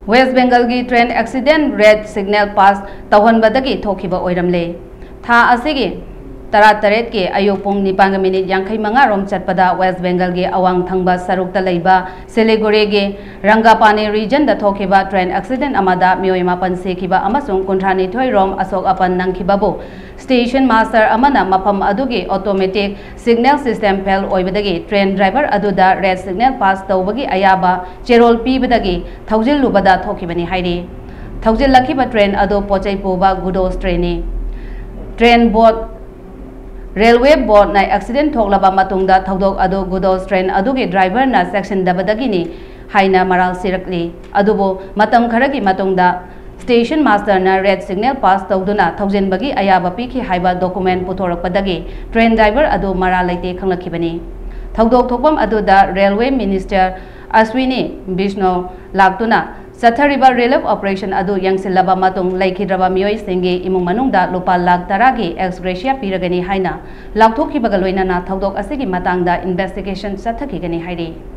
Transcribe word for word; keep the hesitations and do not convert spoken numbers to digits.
West Bengal gi train accident red signal pass Touhanbadagi Thokhiba Oiramle. Tha asigi Tara Taret ke ayopong ni pang minute yangkai mga rom chatpada West Bengal ge awang thangba sarukta leiba Siliguri ge Rangapani region da Thokhiba train accident amada miyoi mapan sekiba amasung kuntrani thoi rom asok apan nangkibabo station master amana mapam adugi automatic signal system fail oibadagi train driver aduda red signal pass tawbagi ayaba cherol pibadagi thaujil lubada Thokhibani hairi thaujil lakiba train adu pochai puba gudos traini train board Railway board na accident thoklaba matungda thaudok adu gudos train adugi driver na section dabadagi ni haina maral sirakli adubo matam kharagi matungda station master na red signal pass tawduna thousand bagi ayaba piki haiba document puthorappadagi train driver adu maral laite khanglakibani thaudok thokpam aduda railway minister Aswini Vishnu laktuna Sathariba relief operation adu yangsilaba matung laikhidraba miyoi singi imung manungda lupa lakh taragi ex gratia piragani haina lakthokhibaga loinana thaudok asigi matangda investigation sathakigani hairi